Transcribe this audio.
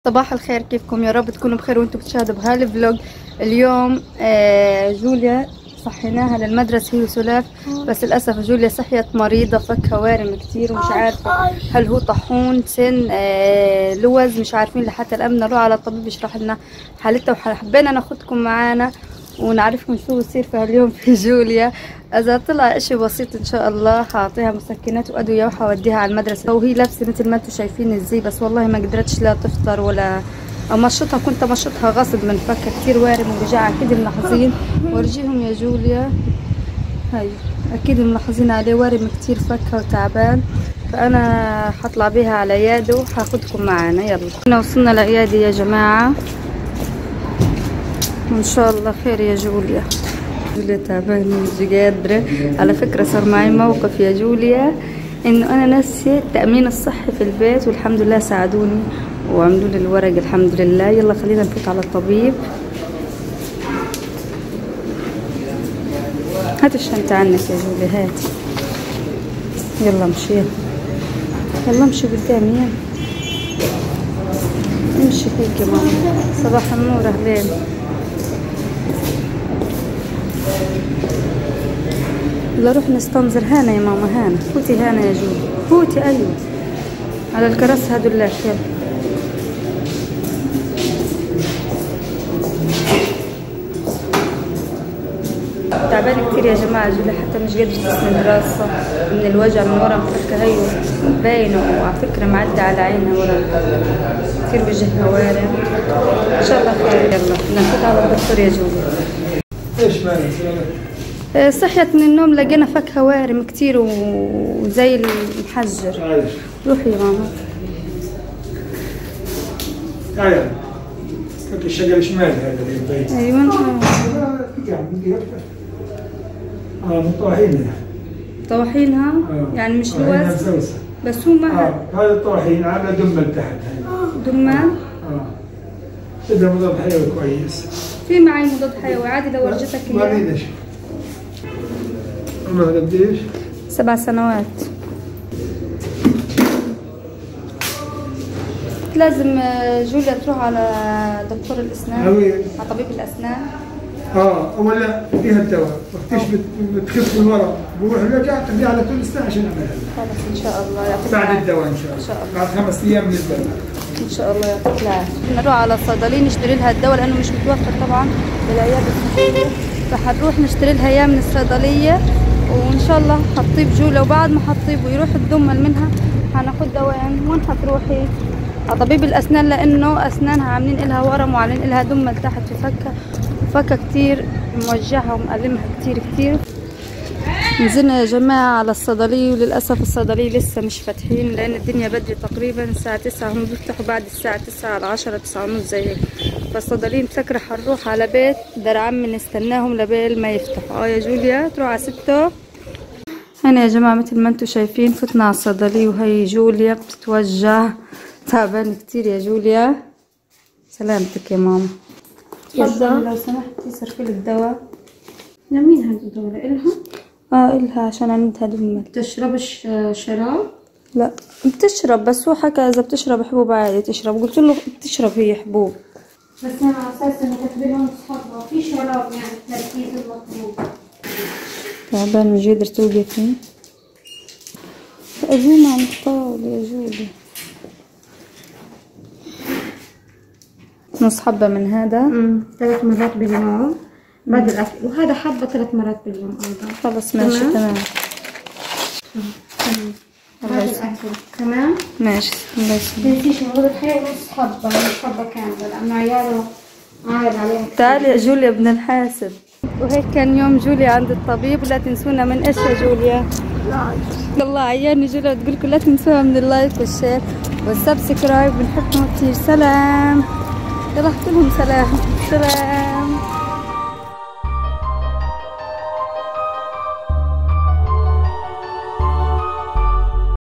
صباح الخير، كيفكم؟ يا رب تكونوا بخير وانتم بتشاهدوا بهذا الفلوج. اليوم جوليا صحيناها للمدرسة هي وسلاف، بس للأسف جوليا صحيت مريضة، فكها وارم كتير ومش عارفة هل هو طاحون سن لوز، مش عارفين لحتى الآن. نروح على الطبيب يشرح لنا حالتها، وحبينا ناخدكم معانا ونعرفكم شو بصير في هاليوم في جوليا. اذا طلع اشي بسيط ان شاء الله حاعطيها مسكنات وادويه وحوديها على المدرسه، وهي لابسه مثل ما انتم شايفين الزي، بس والله ما قدرتش لا تفطر ولا امشطها. كنت امشطها غصب من فكه كثير وارم ووجعها، اكيد ملاحظين. ورجيهم يا جوليا، هاي اكيد ملاحظين عليه وارم كثير فكه وتعبان. فانا حطلع بيها على عياده وحاخدكم معانا. يلا احنا وصلنا لعيادي يا جماعه، وان شاء الله خير يا جوليا. جوليا تعبانة مش قادرة. على فكرة صار معي موقف يا جوليا، انه انا نسيت التأمين الصحي في البيت، والحمد لله ساعدوني وعملوا لي الورق الحمد لله. يلا خلينا نفوت على الطبيب. هات الشنطة عنك يا جوليا، هاتي. يلا امشي، يلا امشي قدامي، يلا امشي هيك يا ماما. صباح النور، اهلين. يلا روح نستنظر. هانا يا ماما، هانا فوتي، هانا يا جولي فوتي. ايوه على الكراسي هدولك. يلا تعبانه كتير يا جماعه جولي، حتى مش قادره تسند راسها من الوجع من ورا مفكه. هي باينه، وعلى فكره معدة على عينها ورا كتير، وجهها وارم. ان شاء الله خير. يلا نفوت على الدكتور يا جولي. ايش مالك؟ صحيت من النوم لقينا فكها وارم كتير وزي المحجر. روحي يا ماما. تعال فك الشقة الشمال هذا اللي يبين. ايوه مطاحينها. طواحينها يعني مش لوز بس هو ما هذا الطواحين على دمل تحت. دمان. بدها مضاد حيوي كويس. في معي مضاد حيوي عادي لو ورجتك اياه. ما بديش. عمرها قديش؟ 7 سنوات. لازم جوليا تروح على دكتور الاسنان، على طبيب الاسنان. ولا فيها الدواء، وقتيش بتخف من ورا بروح الوجع تبدي على طول الاسنان عشان اعملها. خلص ان شاء الله يعطيك بعد الدواء ان شاء الله. بعد 5 ايام من الدواء ان شاء الله يعطيك العافيه. نروح على الصيدليه نشتري لها الدواء لانه مش متوفر طبعا بالعياده الصحيه، فحنروح نشتري لها اياه من الصيدليه، وان شاء الله حطيب جولة. وبعد ما حطيب ويروح الدمل منها هناخد دواء. وين حتروحي؟ على طبيب الاسنان، لانه اسنانها عاملين لها ورم وعاملين لها دمل تحت في فكه كتير موجعها ومألمها كتير. نزلنا يا جماعه على الصيدليه، وللاسف الصيدليه لسه مش فاتحين لان الدنيا بدري، تقريبا الساعه 9. هم بيفتحوا بعد الساعه 9 على 10 9:30 زي هيك. فالصيدليه مسكره حنروح على بيت دار عمي نستناهم لبال ما يفتحوا. يا جوليا تروح على 6. هنا يا جماعه مثل ما انتم شايفين فتنا على الصيدليه، وهي جوليا بتتوجع، تعبانه كتير يا جوليا. سلامتك يا ماما. تفضل لو سمحتي صرفي لي الدواء. لمين هذا الدواء؟ إلها؟ إلها عشان عندها دمل. تشربش شراب؟ لا بتشرب، بس هو حكى اذا بتشرب حبوب عادي تشرب. قلت له بتشرب هي حبوب، بس انا على اساس انه كاتبين اصحابها في شراب يعني التركيز المطلوب. تعبان مش قادرة توقفي. قومي عن الطاولة يا جولي. نص حبة من هذا 3 مرات باليوم بعد الاكل، وهذا حبة 3 مرات باليوم ايضا. خلص ماشي تمام. بعد الاكل تمام ماشي. الله يسلمك. تنسيش مضاد الحيوي نص حبة، مش حبة كاملة لأنه عياله عايد عليهم. تعالي يا جوليا بدنا نحاسب. وهيك كان يوم جوليا عند الطبيب. ولا تنسونا من ايش يا جوليا؟ لايك. الله عياني جوليا تقول لكم لا تنسوها من اللايك والشير والسبسكرايب. بنحبكم كثير. سلام. يلا احكي لهم سلام. سلام.